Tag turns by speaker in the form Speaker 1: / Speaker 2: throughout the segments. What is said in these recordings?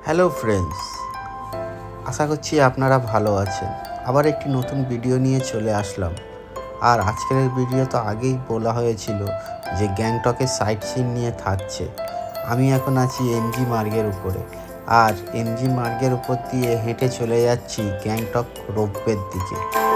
Speaker 1: Hello friends, আশা করছি আপনারা ভালো আছেন। আবার একটি নতুন ভিডিও নিয়ে চলে আসলাম। আর আজকের ভিডিও তো আগেই বলা হয়েছিল যে গ্যাংটকের সাইট সিন নিয়ে থাকছে। আমি এখন আছি এমজি মার্গের উপরে, আর এমজি মার্গের উপর দিয়ে হেঁটে চলে যাচ্ছি গ্যাংটক রোপওয়ের দিকে।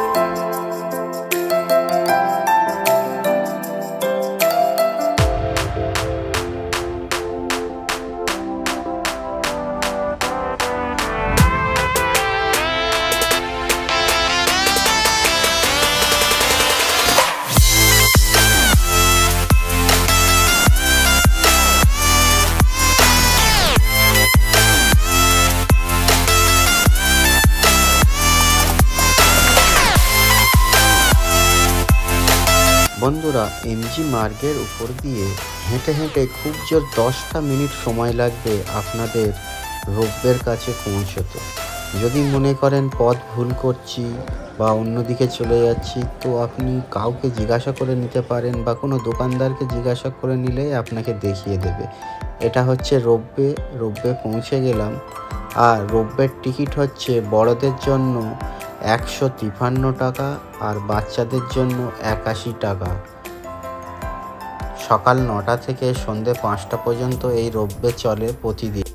Speaker 1: বন্ধুরা, এমজি মার্গের উপর দিয়ে হেঁটে হেঁটে খুব জোর 10টা মিনিট সময় লাগবে আপনাদের রোপওয়ের কাছে পৌঁছতে। যদি মনে করেন পথ ভুল করছি বা অন্যদিকে চলে যাচ্ছি, তো আপনি কাউকে জিজ্ঞাসা করে নিতে পারেন বা কোনো দোকানদারকে জিজ্ঞাসা করে নিলেই আপনাকে দেখিয়ে দেবে। এটা হচ্ছে রোপওয়ে। রোপওয়ে পৌঁছে গেলাম। আর রোপওয়ের টিকিট হচ্ছে বড়দের জন্য 153 টাকা আর বাচ্চাদের জন্য 81 টাকা। সকাল 9টা থেকে সন্ধ্যে 5টা পর্যন্ত এই রোপওয়ে চলে প্রতিদিন।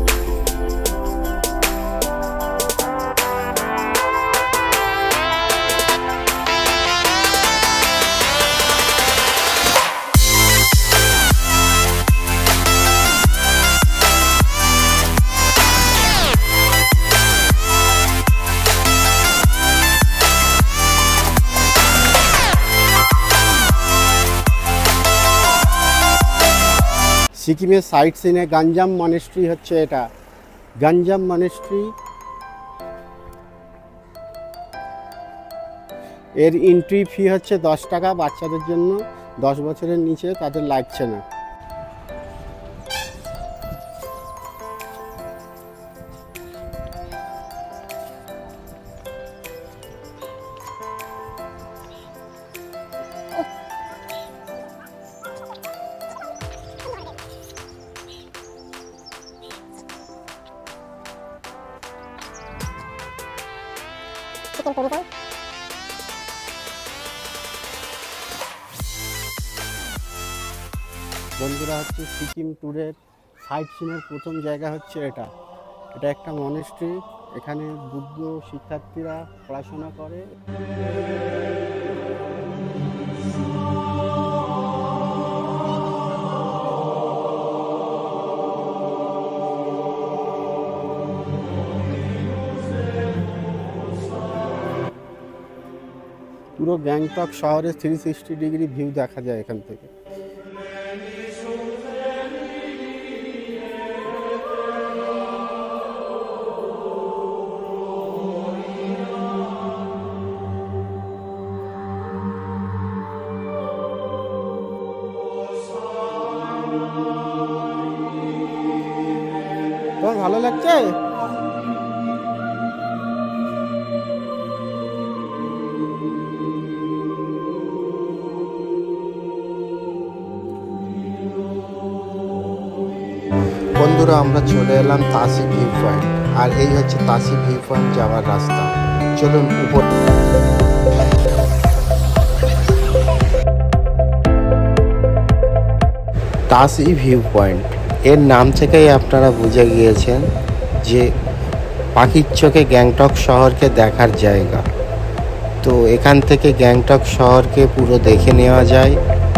Speaker 2: সিকিমের সাইট সিনে গাঞ্জাম মনেস্ট্রি হচ্ছে এটা। গাঞ্জাম মনেস্ট্রি, এর এন্ট্রি ফি হচ্ছে 10 টাকা। বাচ্চাদের জন্য 10 বছরের নিচে তাদের লাগছে না। বন্ধুরা, হচ্ছে সিকিম ট্যুরের সাইট সিনের প্রথম জায়গা হচ্ছে এটা। এটা একটা মনেস্ট্রি। এখানে বুদ্ধ শিক্ষার্থীরা পড়াশোনা করে। পুরো গ্যাংটক শহরের 360 ডিগ্রি ভিউ দেখা যায় এখান থেকে। তোমার ভালো লাগছে?
Speaker 1: বন্ধুরা, আমরা চলে এলাম তাসি ভিউ পয়েন্ট। আর এই হচ্ছে তাসি ভিউ পয়েন্ট যাওয়ার রাস্তা। চলুন উপর। তাসি ভিউ পয়েন্ট এর নাম থেকেই আপনারা বুঝে গিয়েছেন যে পাখির চোখে গ্যাংটক শহরকে দেখার জায়গা। তো এখান থেকে গ্যাংটক শহরকে পুরো দেখে নেওয়া যায়।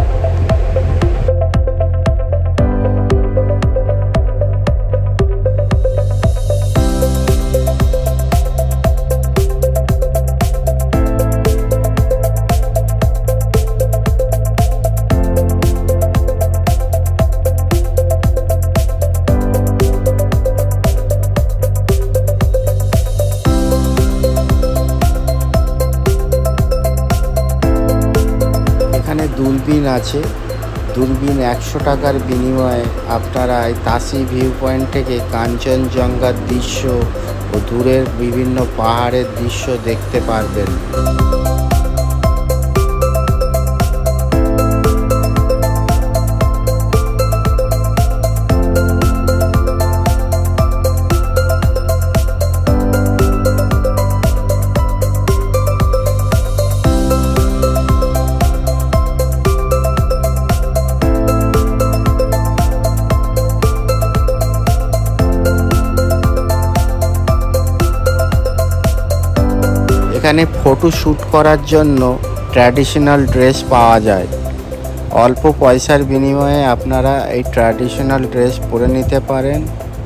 Speaker 1: দূরবীন আছে। দূরবীন 100 টাকার বিনিময়ে আপনারা এই তাসি ভিউ পয়েন্ট থেকে কাঞ্চনজঙ্ঘার দৃশ্য ও দূরের বিভিন্ন পাহাড়ের দৃশ্য দেখতে পারবেন। এখানে ফটো শ্যুট করার জন্য ট্র্যাডিশনাল ড্রেস পাওয়া যায়। অল্প পয়সার বিনিময়ে আপনারা এই ট্র্যাডিশনাল ড্রেস পরে নিতে পারেন।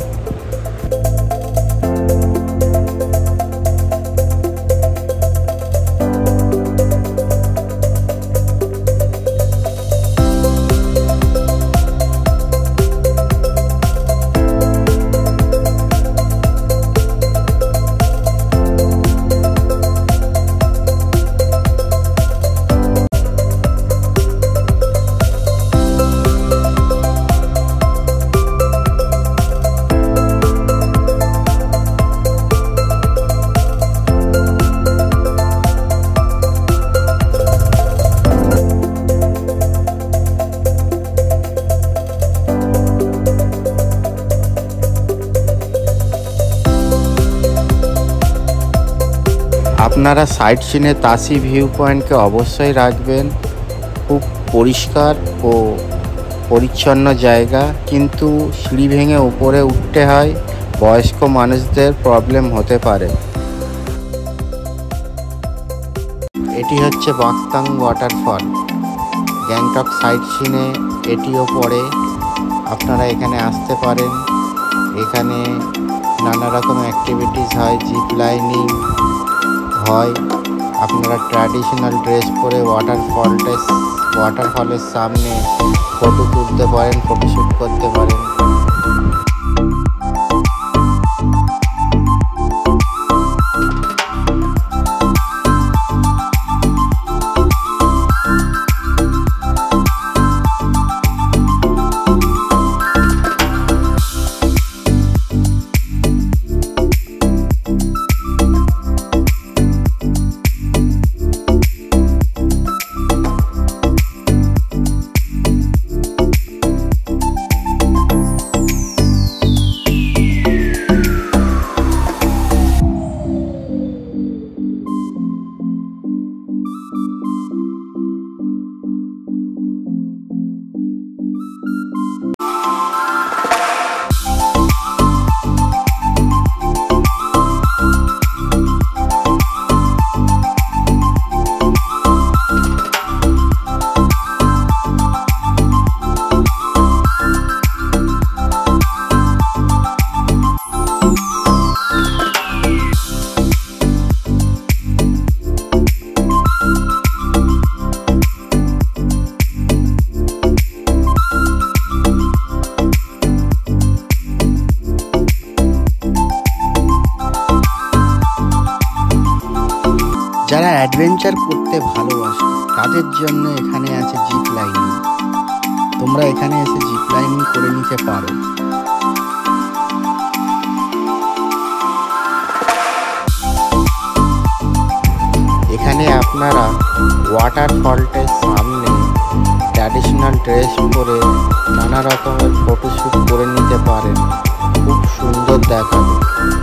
Speaker 1: আপনারা সাইট সিনে তাসি ভিউ পয়েন্টকে অবশ্যই রাখবেন। খুব পরিষ্কার ও পরিচ্ছন্ন জায়গা, কিন্তু সিঁড়ি ভেঙে উপরে উঠতে হয়, বয়স্ক মানুষদের প্রবলেম হতে পারে। এটি হচ্ছে বাকতাং ওয়াটারফল, গ্যাংটক সাইট সিনে এটিও পড়ে। আপনারা এখানে আসতে পারেন। এখানে নানা রকম অ্যাক্টিভিটিস হয়, জিপ লাইনিং হয়। আপনারা ট্র্যাডিশনাল ড্রেস পরে ওয়াটারফলের সামনে ফটো তুলতে পারেন, ফটোশ্যুট করতে পারেন। যারা অ্যাডভেঞ্চার করতে ভালোবাসে তাদের জন্য এখানে আছে জিপ লাইনিং। তোমরা এখানে এসে জিপ লাইনিং করে নিতে পারো। এখানে আপনারা ওয়াটারফলটার সামনে ট্র্যাডিশনাল ড্রেস পরে নানা রকমের ফটোশ্যুট করে নিতে পারেন। খুব সুন্দর দেখাবে।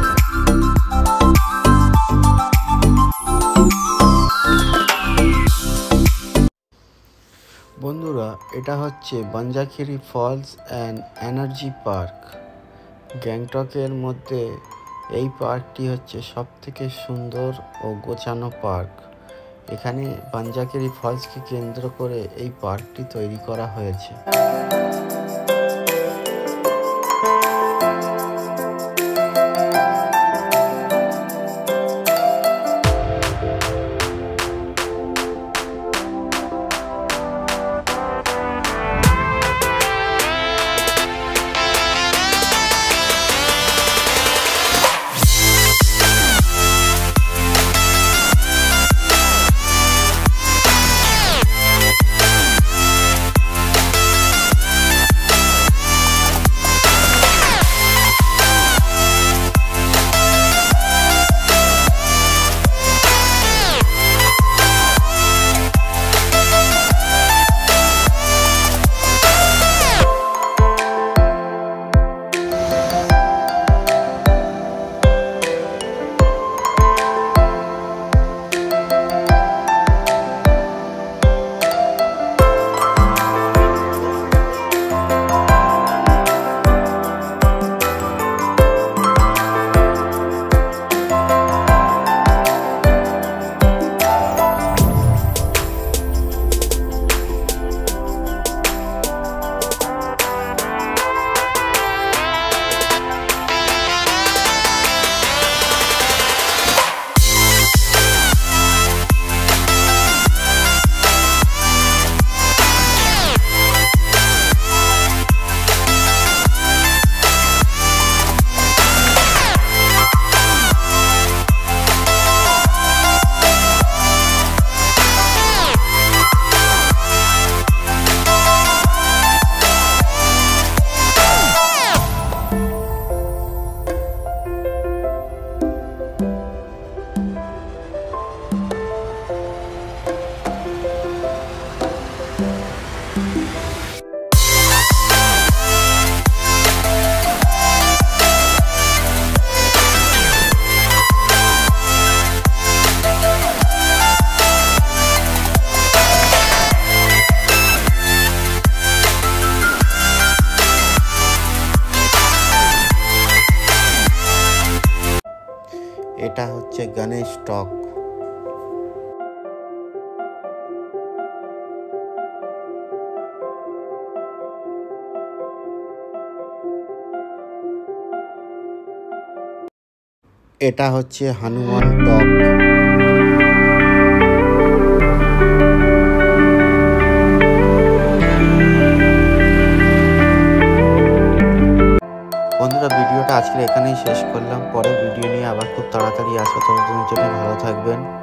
Speaker 1: বন্ধুরা, এটা হচ্ছে Banjhakri falls and energy park. গ্যাংটকের মধ্যে এই পার্কটি হচ্ছে সবথেকে সুন্দর ও গোছানো পার্ক। এখানে বাঞ্জাখিরি ফলসকে কেন্দ্র করে এই পার্কটি তৈরি করা হয়েছে। এটা হচ্ছে গণেশ টক। এটা হচ্ছে হনুমান টক। বন্ধুরা, ভিডিওটা আজকে এখানেই শেষ করলাম। পরে ভিডিও নিয়ে আবার খুব তাড়াতাড়ি আসবো। ততদিনের জন্য ভালো থাকবেন।